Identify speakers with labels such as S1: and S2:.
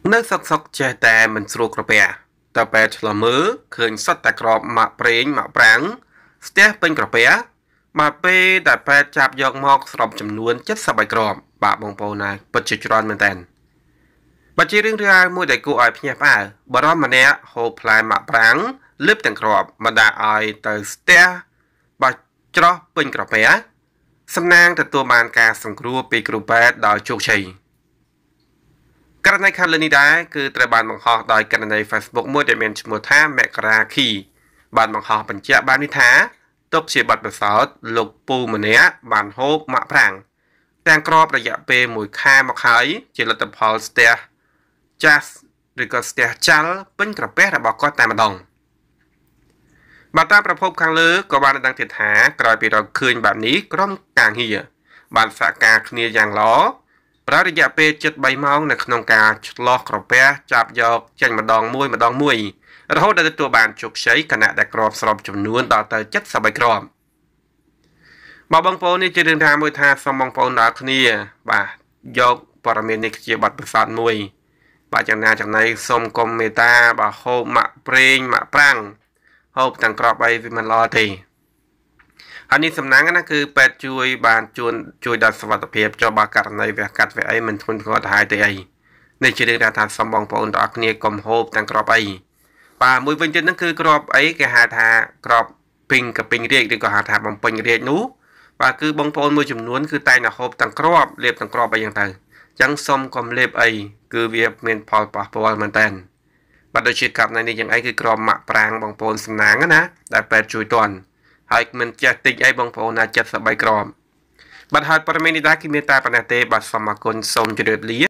S1: នៅសក់ចេះតែមិនស្រួលក្រពះតែពេលឆ្លមើឃើញសត្វតែក្របម៉ាក់ប្រេងម៉ាក់ប្រាំងស្ទះពេញក្រពះមកពេលតែពេលចាប់យកមកស្របចំនួន73ក្របបាទបងប្អូនណាពិតជាច្រើនមែនតើបើជារឿងរ៉ាវមួយដែលគួរឲ្យភ្ញាក់ផ្អើលបារម្ភម្នាក់ហូបផ្លែម៉ាក់ប្រាំងលឹបទាំងក្របបណ្ដាឲ្យទៅស្ទះបាច់ច្រោះពេញក្រពះសំណាងទទួលបានការសង្គ្រោះពីគ្រូពេទ្យដោយជោគជ័យករណីខាងលើនេះដែរគឺត្រូវបានបង្ហោះដោយករណី Facebook មួយដែលមានឈ្មោះថាមករាខីបានបង្ហោះបញ្ជាក់បាននេះថាទុកជាបទពិសោធន៍លោកពូម្នាក់បានហូបម៉ាក់ប្រាំងទាំងក្របរយៈពេល1ខែមកហើយជាលទ្ធផលស្ទះចាស់ឬក៏ស្ទះចាល់ពេញក្រពះរបស់គាត់តែម្ដងបាទតាមប្រភពខាងលើក៏បានដឹងទៀតថាក្រោយពីរកឃើញបែបនេះក្រុមការងារបានសហការគ្នាយ៉ាងល្អប្រើរយៈពេល73ម៉ោងនៅក្នុងការឆ្លោះក្រពះចាប់យកចេញម្ដងមួយរហូតដល់ទទួលបានជោគជ័យគណៈដែលក្របស្របចំនួនដល់ទៅ73គ្រាប់បងប្អូននេះជារឿងរ៉ាវមួយថាសូមបងប្អូនទាំងគ្នាបាទយកព័ត៌មាននេះជាបទពិសោធន៍មួយបាទយ៉ាងណាចំណៃសូមកុំមេត្តាបាទហូបម៉ាក់ប្រេងម៉ាក់ប្រាំងហូបទាំងក្របអីវាមិនល្អទេហើយនេះសំណាងណាគឺពេទ្យជួយដល់សុខភាពចុះបើករណីវះកាត់វះអីមិនធ្ងន់ធ្ងរទៅហើយទេអីនេះជារឿងថាសូមបងប្អូនទាំងអស់គ្នាកុំហូបទាំងក្របអីបាទមួយវិញទៀតហ្នឹងគឺក្របអីគេហៅថាក្របពីងកពីងរាជឬក៏ហៅថាបំពេញរាជនោះបាទគឺបងប្អូនមួយចំនួនគឺតែងតែហូបទាំងក្របលេបទាំងក្របអីយ៉ាងទៅអញ្ចឹងសូមកុំលេបអីគឺវាមានផលប៉ះពាល់មែនតើបាទដូចជាករណីនេះយ៉ាងអីគឺក្របម៉ាក់ប្រាំងបងប្អូនសំណាងណាដែលពេទ្យជួយទាន់ហើយមិនចេះតិចអីបងប្អូនណា73ក្របបាទហើយព័ត៌មាននេះដែរគឺមានតែប៉ុណ្ណេះទេបាទសូមអរគុណសូមជម្រាបលា